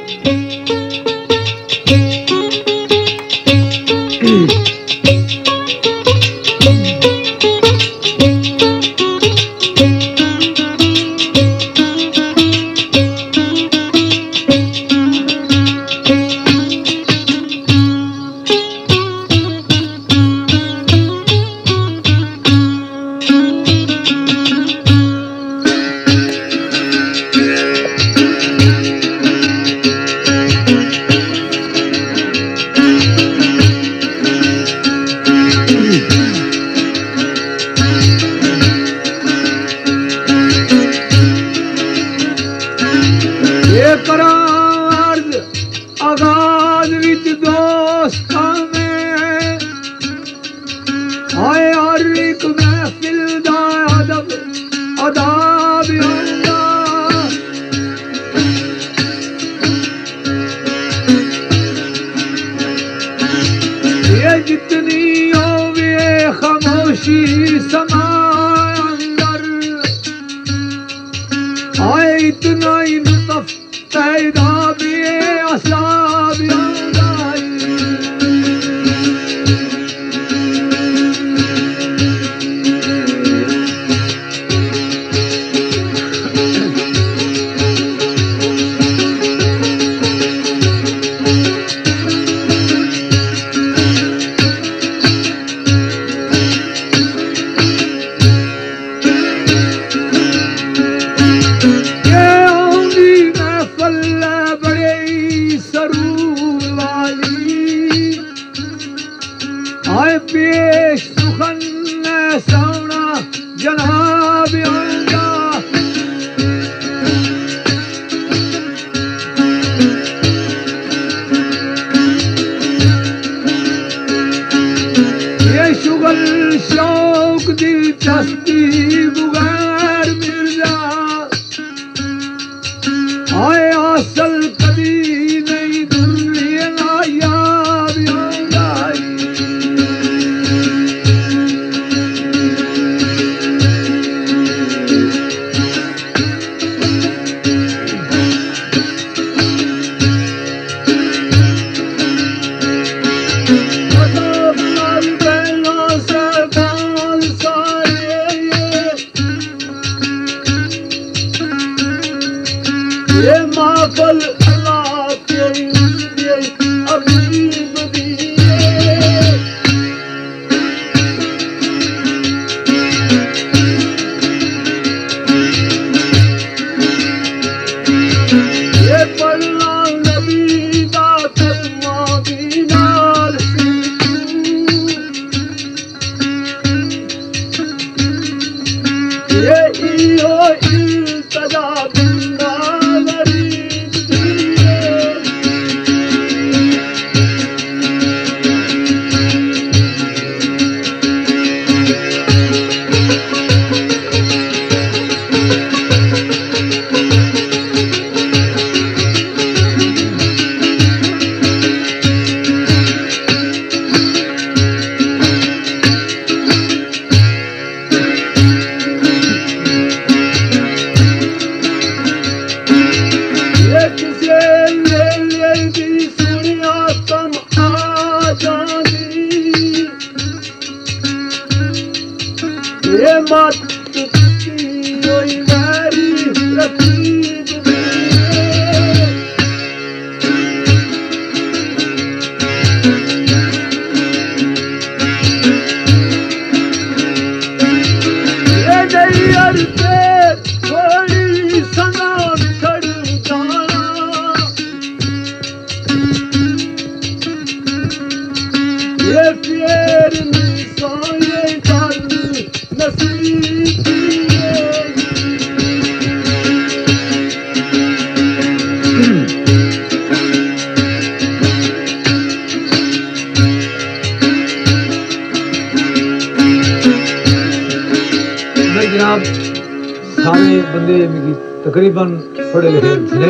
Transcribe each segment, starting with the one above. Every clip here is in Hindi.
तकरीबन पढ़े लिखे ने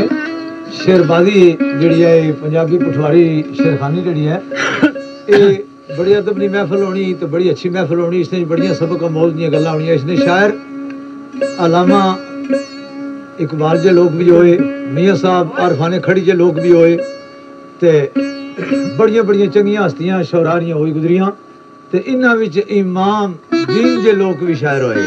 शेरबाजी जी है पंजाबी पठवारी शेरखानी जी है ये बड़ी अदब की महफिल होनी तो बड़ी अच्छी महफिल होनी इसने बड़िया सबक अमोल दी गल्लां होनी इसने शायर अलामा इकबाल जे लोग भी होए, मियाँ साहब आरफाने खड़ी जे लोग भी होए, ते बड़ियां बड़ियां चंगियां हस्तियां शौरारियां होई गुजरियां, ते इन्हां विच इमाम दीन जे लोग भी शायर होए।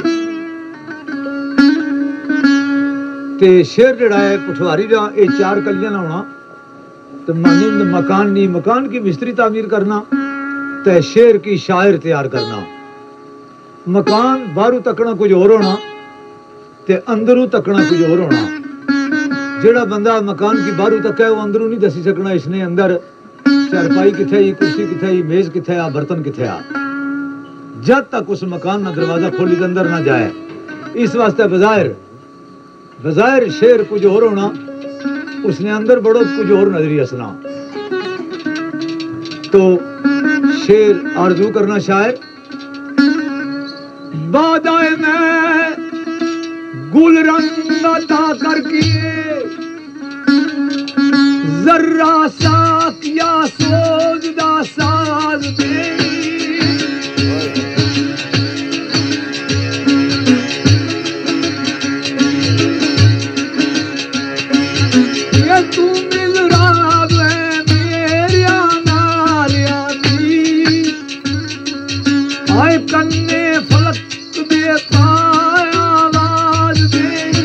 ते शेर जड़ा है पठवारी दा ये 4 कलियां ना होना, तो मानिंद मकान नहीं, मकान की मिस्त्री तामीर करना, ते शेर की शायर तैयार करना। मकान बाहरों तकना कुछ और होना, ते अंदरों तकना कुछ और होना। जेड़ा बंदा मकान की बाहरों तक है वो अंदरों नहीं दसी सकना इसने अंदर चारपाई किथे ही, कुर्सी किथे ही, मेज किथे आ, बर्तन किथे आ, जब तक उस मकान ना दरवाजा खोली के अंदर ना जाए। इस वास्ते बजायर शेर कुछ और होना, उसने अंदर बड़ो कुछ और नजरी हसना। तो शेर आरजू करना शायर, बादाए में गुल रंग अता करके जर्रा सा किया सोजदा साज दे, ये तू मिल रहा है मेरिया नारिया दी, आए कन्ने फलक दे पाया आवाज दे।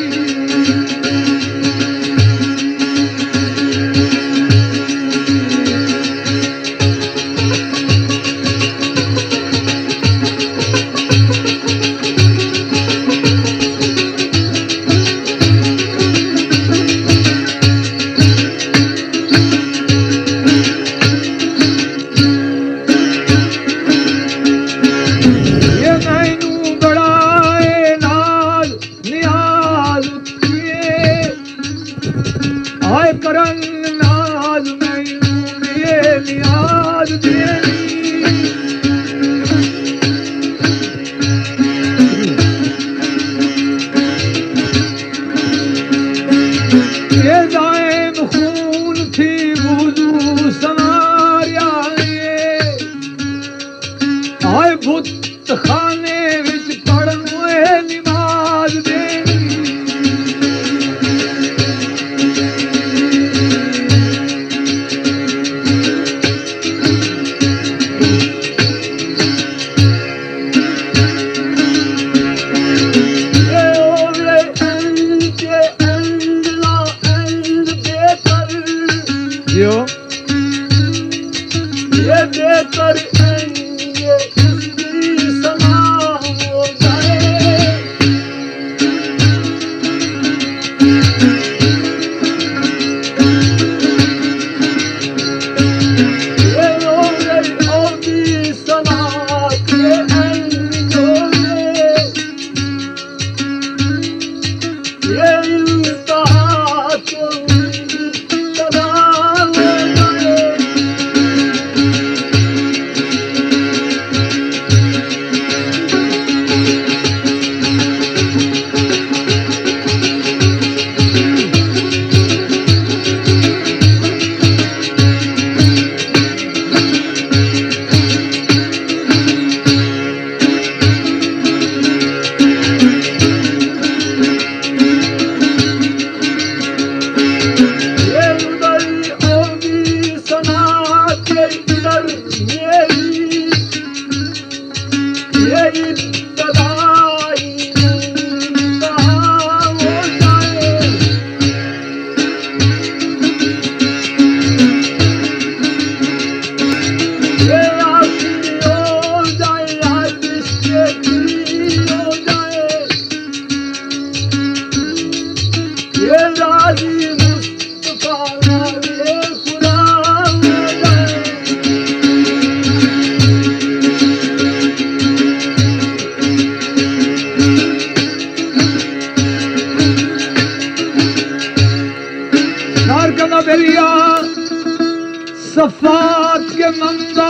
सफात के मंदा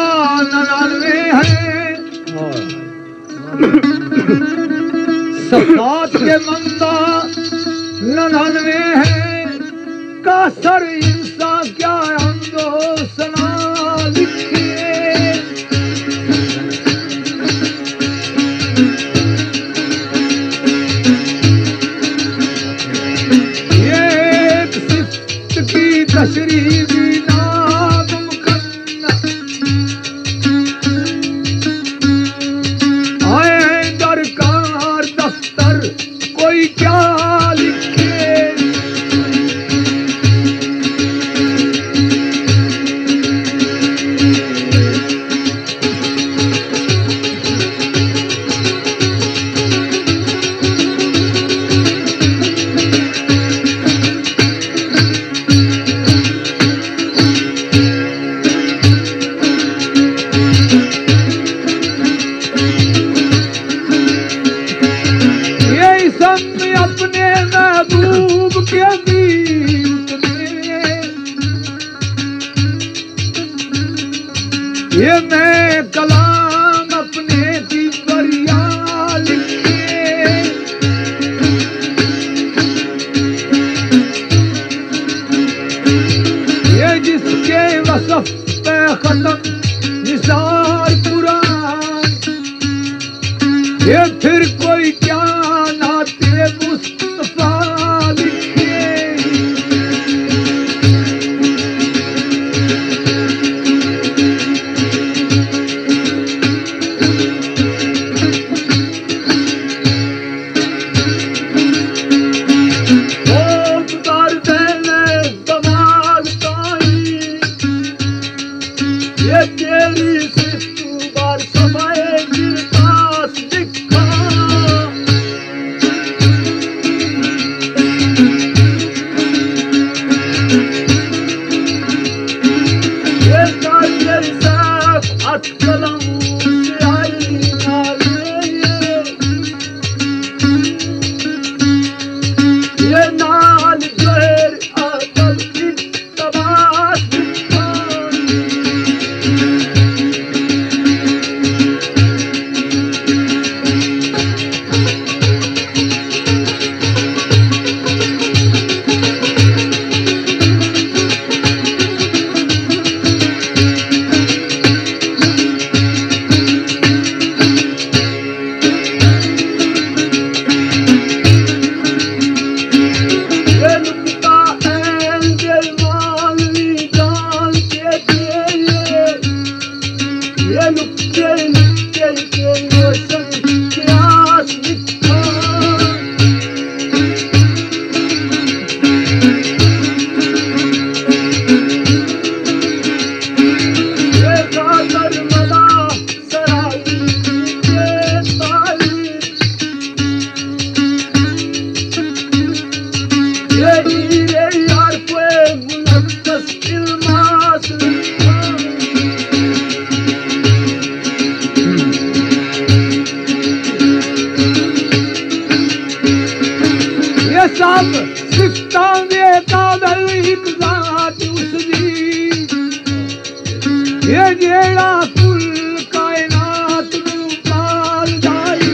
99 है, सफात के मंदा 99 है, कासर इंसान क्या हमदो सना लिखे। गरीबी नामुमकिन आए दरकार दफ्तर कोई क्या लिखे अपने महबूब के गीत में ये मैं कलाम अपने की बरिया लिखे ये जिसके वसफ पे खत्म निसार कुरान ये फिर कोई क्या नाते मुस्तफा लिखे ये तेरी सिफ्त बार समाए गिरतास लिखा सब सिफ्तां दे कादर इक जात उसदी ये जेड़ा कुल कायनात नूं पालदाई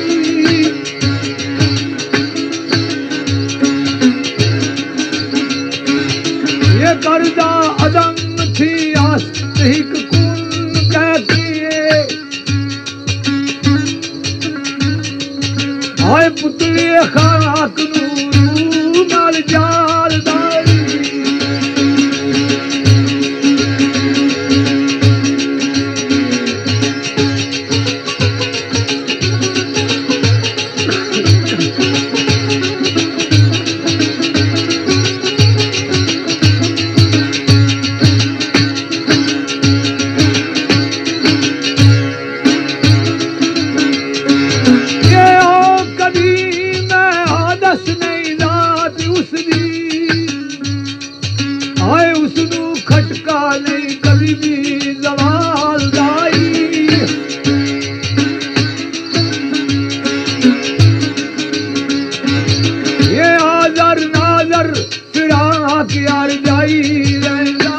ये करदा अदम थी आस्तिक कुन कहती आए पुतली खाक नूं जाल दाई नहीं कभी भी जवाल दाई ये आजर नाजर फिराक यार जाई रहना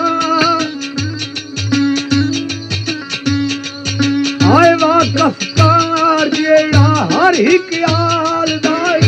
आए वाकफ कार जेड़ा हर हिक याल दाई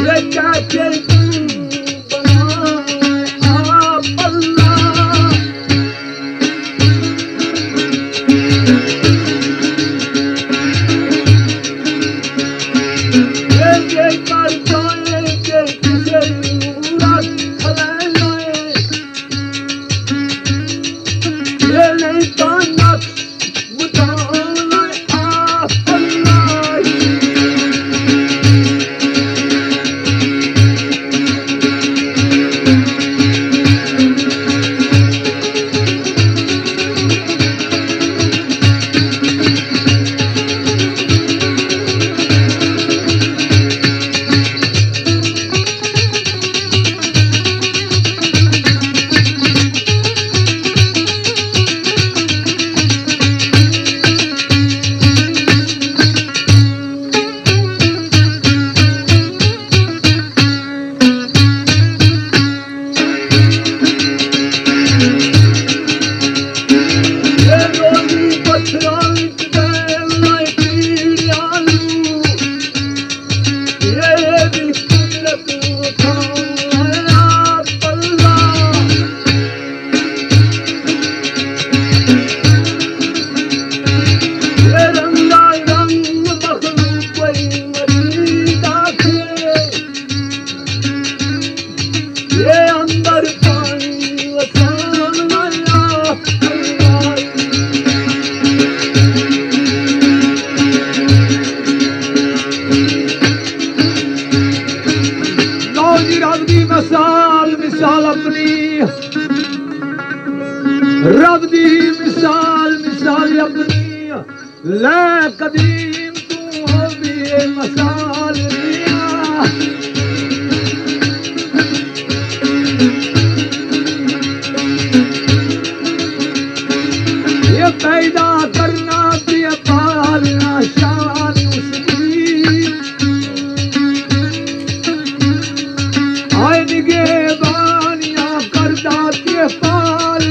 रब दी मिसाल मिसाल अपनी लै कदीम तू हो भी मसाल ये पैदा करना भी पालना शान उसकी आए निगे बानिया करदा के पाल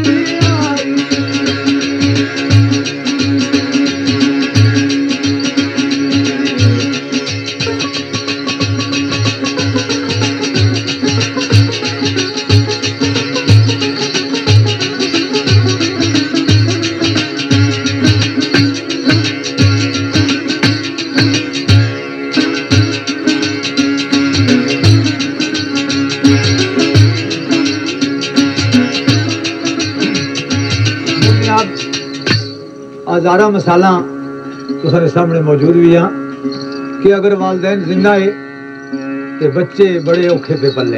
हजारा मसाला तुसारे सामने मौजूद भी हैं कि अगर वालदैन जिंदा है तो बच्चे बड़े औखे पे पले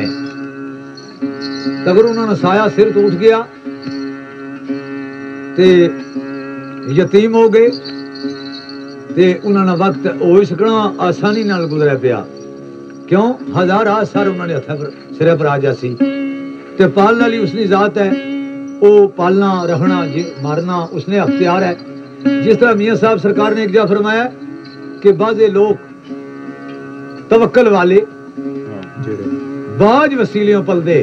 अगर उन्होंने साया सिर तो उठ गया तो यतीम हो गए तो उन्होंने वक्त हो सकना आसानी नाल गुजरा पिया क्यों हजारा सर उन्होंने हथा पर सिरे पर आ जासी ते पालने वाली उसकी जात है वो पालना रखना मारना उसने अख्तियार है जिस तरह मियां साहब सरकार ने एक जगह फरमाया कि बाज़े लोग तवक्कल वाले बाज वसीलियों पल दे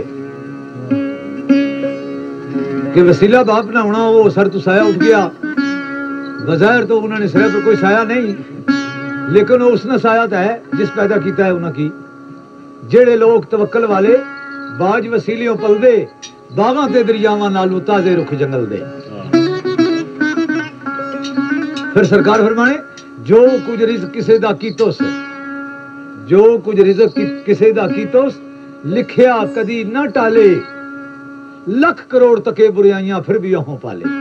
कि वसीला बाप ना होना वो सर तो साया उठ गया बज़ाहिर तो उन्होंने सिर पर कोई साया नहीं लेकिन वो उसने साया है जिस पैदा किया है उन्होंने जेड़े लोग तवक्कल वाले बाज वसीलियों पल दे बागां ते दरियावां नालों ताजे रुख जंगल दे फिर सरकार फरमाने जो कुछ रिज़्क किसे दा कीतोस जो कुछ रिज़्क किसे दा कीतोस लिखिया कदी न टाले लख करोड़ तके बुराइयां फिर भी यहों पाले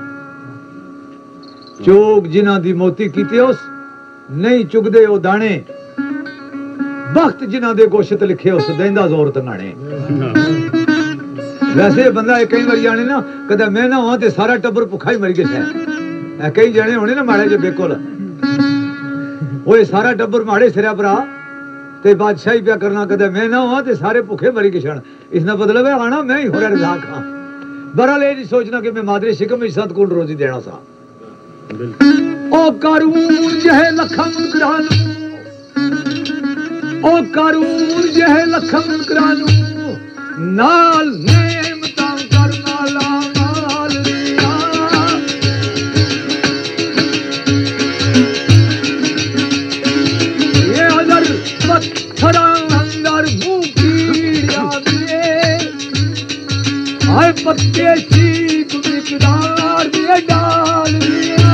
चोग जिन्हां दी मोती कीते उस नहीं चुगदे ओ दाने वक्त जिन्हां दे गोशत लिखे उस देंदा जोर तंगाने वैसे बंदा कई बार जाने ना कदे मैं ना हुआ ते सारा टब्बर भुखा ही मर गया है कई जने होने ना माड़े जो बिल्कुल वो सारा टब्बर माड़े सिरा पर ते बादशाही पिया करना कदे मैं ना हुआ ते सारे भुखे मरी गए इसका मतलब है आना मैं ही हो रहा रजा खां बहरहाल ये नहीं सोचना कि मैं मादरे शिकम में सत को रोजी देना सा ओ कारून जहे लखम करानू ओ कारून जहे लखम करानू नाल नेमतां करना ला माल रिया ये अदर पत्थरां पत्ते ठीक मिकदार दिए डाल दिए